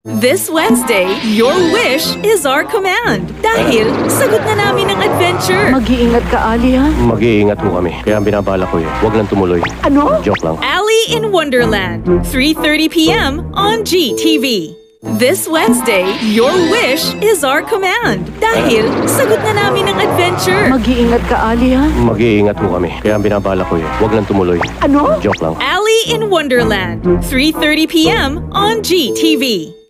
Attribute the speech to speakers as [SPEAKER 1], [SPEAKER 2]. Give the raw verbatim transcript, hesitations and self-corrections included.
[SPEAKER 1] This Wednesday, your wish is our command. Dahil sagot na namin ang adventure.
[SPEAKER 2] Mag-iingat ka, Ali, ha?
[SPEAKER 3] Mag-iingat po kami. Kaya ang binabala ko eh, huwag lang tumuloy.
[SPEAKER 2] Ano?
[SPEAKER 3] Joke lang.
[SPEAKER 1] Ali in Wonderland, three thirty p m on G T V. This Wednesday, your wish is our command. Dahil sagot na namin ang adventure.
[SPEAKER 2] Mag-iingat ka, Ali, ha?
[SPEAKER 3] Mag-iingat po kami. Kaya ang binabala ko eh, huwag lang tumuloy.
[SPEAKER 2] Ano?
[SPEAKER 3] Joke lang.
[SPEAKER 1] Ali in Wonderland, three thirty p m on G T V.